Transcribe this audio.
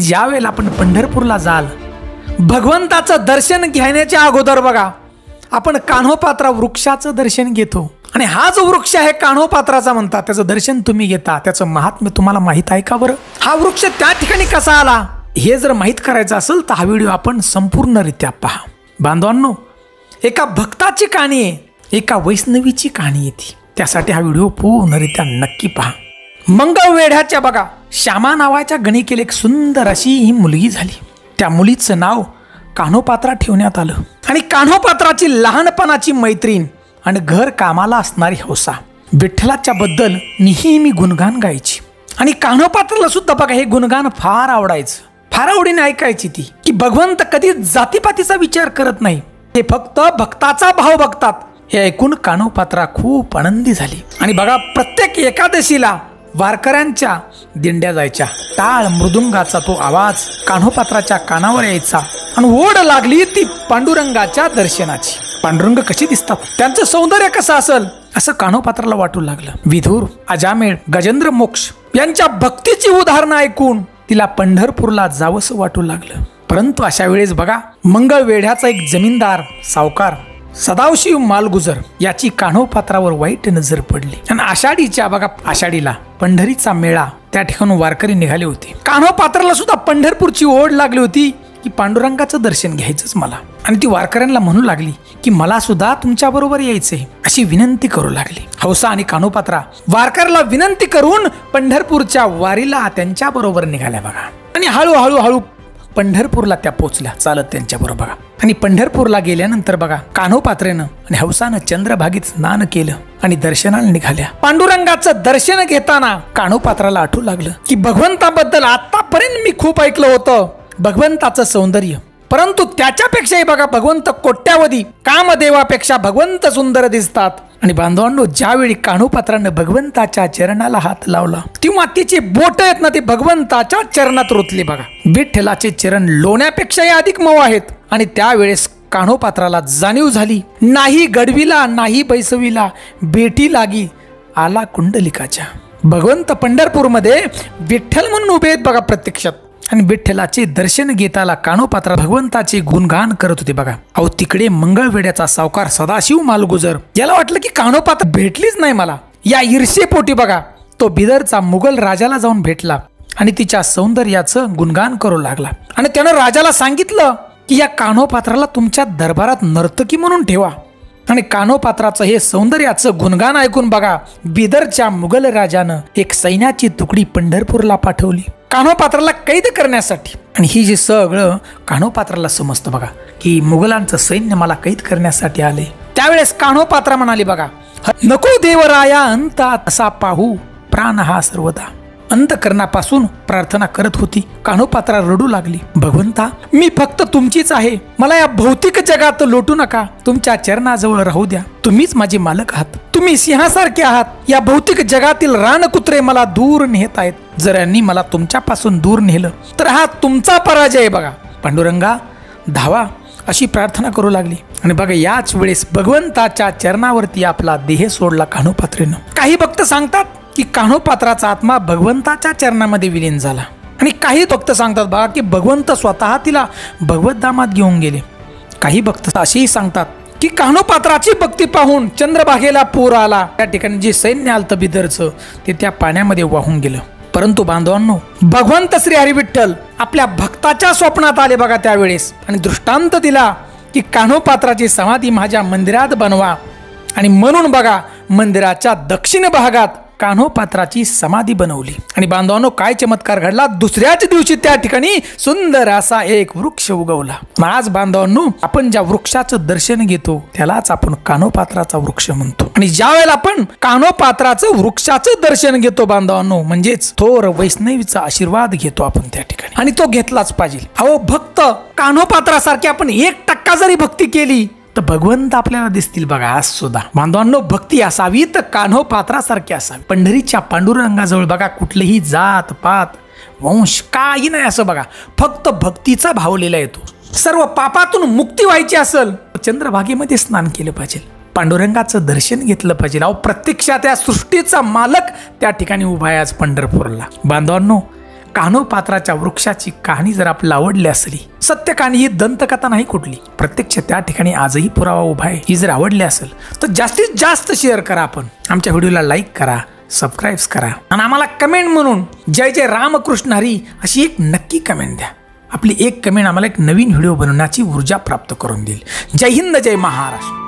ज्या वेळेला आपण पंढरपूरला जाल, भगवंताचं दर्शन घेण्याच्या अगोदर बघा आपण कान्होपात्रा वृक्षाचं दर्शन घेतो आणि हा जो वृक्ष आहे कान्होपात्राचा म्हणतात, त्याचं दर्शन तुम्ही घेता, त्याचं महात्म्य तुम्हाला माहित आहे का बरं? हा वृक्ष त्या ठिकाणी कसा आला हे जर माहित करायचं असेल तर हा व्हिडिओ आपण संपूर्णरित्या पहा. बांधवांनो, एका भक्ताची कहाणी आहे, एका वैष्णवीची कहाणी आहे ती, त्यासाठी हा व्हिडिओ पूर्णरित्या नक्की पहा. मंगळवेढ्याच्या बघा श्यामा नावाच्या गणिकेला एक सुंदर अशी ही मुलगी झाली. त्या मुलीचं नाव कान्होपात्रा ठेवण्यात आलं आणि कान्होपात्राची लहानपणाची मैत्रीण आणि घर कामाला असणारी हौसा विठ्ठलाच्या बद्दल नेहमी गुणगान गायची आणि कान्होपात्राला सुद्धा बघा हे गुणगान फार आवडायचं. फार आवडीने ऐकायची ती की भगवंत कधी जातीपातीचा विचार करत नाही, ते फक्त भक्ताचा भाव बघतात. हे ऐकून कान्होपात्रा खूप आनंदी झाली आणि बघा प्रत्येक एकादशीला वारकऱ्यांच्या दिंड्या जायच्या. टाळ मृदुंगाचा तो आवाज कान्होपात्राच्या कानावर यायचा आणि ओढ लागली ती पांडुरंगाच्या दर्शनाची. पांडुरंग कशी दिसतात, त्यांचं सौंदर्य कसं असेल असं कान्होपात्राला वाटू लागलं. विधूर, अजामेळ, गजेंद्र मोक्ष यांच्या भक्तीची उदाहरणं ऐकून तिला पंढरपूरला जावंसं वाटू लागलं. परंतु अशा वेळेस बघा मंगळवेढ्याचा एक जमीनदार सावकार सदाशिव मालगुजर याची कान्होपात्रावर वाईट नजर पडली आणि आषाढीला पंढरीचा मेळा त्या ठिकाणी वारकरी निघाले होते. कान्होपात्राला सुद्धा पंढरपूरची ओढ लागली होती की पांडुरंगाचं दर्शन घ्यायचंच मला, आणि ती वारकऱ्यांना म्हणू लागली की मला सुद्धा तुमच्या बरोबर यायचंय अशी विनंती करू लागली. हौसा आणि कान्होपात्रा वारकऱ्याला विनंती करून पंढरपूरच्या वारीला त्यांच्या बरोबर निघाल्या बघा आणि हळूहळू पंढरपूरला त्या पोहोचल्या चालत त्यांच्या बरोबर. आणि पंढरपूरला गेल्यानंतर बघा कान्होपात्रेनं आणि हौसानं चंद्रभागेत स्नान केलं आणि दर्शनाला निघाल्या. पांडुरंगाचं दर्शन घेताना कान्होपात्राला आठवू लागलं की भगवंताबद्दल आतापर्यंत मी खूप ऐकलं होतं, भगवंताचं सौंदर्य, परंतु त्याच्यापेक्षाही बघा भगवंत कोट्यावधी कामदेवापेक्षा भगवंत सुंदर दिसतात. आणि बांधवांनो, ज्यावेळी कान्होपात्रानं भगवंताच्या चरणाला हात लावला तेव्हा तिचे बोट आहेत ना ते भगवंताच्या चरणात रुतले बघा. विठ्ठलाचे चरण लोण्यापेक्षाही अधिक मऊ आहेत. आणि त्यावेळेस कान्होपात्राला जाणीव झाली, नाही गडविला नाही बैसवीला भेटी लागी आला कुंडलिकाच्या. भगवंत पंढरपूरमध्ये विठ्ठल म्हणून उभे आहेत बघा प्रत्यक्षात. आणि विठ्ठलाचे दर्शन घेताला कान्होपात्रा भगवंताचे गुणगान करत होते बघा. अहो तिकडे मंगळवेढ्याचा सावकार सदाशिव मालगुजर याला वाटलं की कान्होपात्रा भेटलीच नाही मला. या ईर्ष्येपोटी बघा तो बिदरचा मुघल राजाला जाऊन भेटला आणि तिच्या सौंदर्याचं गुणगान करू लागला. आणि त्यानं राजाला सांगितलं की या कान्होपात्राला तुमच्या दरबारात नर्तकी म्हणून ठेवा. आणि कान्होपात्राचं हे सौंदर्याचं गुणगान ऐकून बघा बिदरच्या मुघल राजानं एक सैन्याची तुकडी पंढरपूरला पाठवली कान्होपात्राला कैद करण्यासाठी. आणि ही जे सगळं कान्होपात्राला समजतं बघा की मुघलांचं सैन्य मला कैद करण्यासाठी आले. त्यावेळेस कान्होपात्रा म्हणाली बघा, नको देवराया अंता असा पाहू प्राण हा सर्वदा. अंतकरणापासून प्रार्थना करत होती. कान्होपात्रा रडू लागली, भगवंता मी फक्त तुमचीच आहे, मला या भौतिक जगात लोटू नका, तुमच्या चरणाजवळ राहू द्या, तुम्हीच माझे मालक आहात, तुम्ही सिंहासारखे आहात. या भौतिक जगातील रानकुत्रे मला दूर नेत आहेत, जर यांनी मला तुमच्यापासून दूर नेलं तर हा तुमचा पराजय बघा. पांडुरंगा धावा अशी प्रार्थना करू लागली. आणि बघा याच वेळेस भगवंताच्या चरणावरती आपला देह सोडला कान्होपात्रेनं. काही भक्त सांगतात की कान्होपात्राचा आत्मा भगवंताच्या चरणामध्ये विलीन झाला आणि काही भक्त सांगतात बघा की भगवंत स्वतः तिला भगवत धामात घेऊन गेले. काही भक्त असेही सांगतात की कान्होपात्राची भक्ती पाहून चंद्रभागेला पूर आला, त्या ठिकाणी जे सैन्य आलतं बिदरचं ते त्या पाण्यामध्ये वाहून गेलं. परंतु बांधवांनो, भगवंत श्री हरी विठ्ठल आपल्या भक्ताच्या स्वप्नात आले बघा त्यावेळेस आणि दृष्टांत दिला की कान्होपात्राची समाधी माझ्या मंदिरात बनवा. आणि म्हणून बघा मंदिराच्या दक्षिण भागात कान्होपात्राची समाधी बनवली. आणि बांधवांनो, काय चमत्कार घडला, दुसऱ्याच दिवशी त्या ठिकाणी सुंदर असा एक वृक्ष उगवला. आज बांधवांनो, आपण ज्या वृक्षाचं दर्शन घेतो त्यालाच आपण कान्होपात्राचा वृक्ष म्हणतो. आणि ज्या वेळेला आपण कान्होपात्राचं वृक्षाचं दर्शन घेतो बांधवांनो, म्हणजेच थोर वैष्णवीचा आशीर्वाद घेतो आपण त्या ठिकाणी, आणि तो घेतलाच पाहिजे. अहो भक्त कान्होपात्रासारखी आपण 1% जरी भक्ती केली तर भगवंत आपल्याला दिसतील बघा. आज सुद्धा बांधवांनो, भक्ती असावी तर कान्होपात्रासारखी असावी. पंढरीच्या पांडुरंगाजवळ बघा कुठलीही जात पात वंश काही नाही असं बघा, फक्त भक्तीचा भाव लिहिला येतो. सर्व पापातून मुक्ती व्हायची असेल चंद्रभागेमध्ये स्नान केलं पाहिजे, पांडुरंगाचं दर्शन घेतलं पाहिजे. अहो प्रत्यक्षात या सृष्टीचा मालक त्या ठिकाणी उभा आहे आज पंढरपूरला. बांधवांनो, कान्होपात्राच्या वृक्षाची कहाणी जर आपल्याला आवडली असली, सत्य कहाणी ही दंतकथा नाही कुठली, प्रत्यक्ष त्या ठिकाणी आजही पुरावा उभा आहे, ही जर आवडली असेल तर जास्तीत जास्त शेअर करा, आपण आमच्या व्हिडिओला लाईक करा, सबस्क्राईब करा आणि आम्हाला कमेंट म्हणून जय जय रामकृष्ण हरी अशी एक नक्की कमेंट द्या. आपली एक कमेंट आम्हाला एक नवीन व्हिडिओ बनवण्याची ऊर्जा प्राप्त करून देईल. जय हिंद, जय महाराष्ट्र.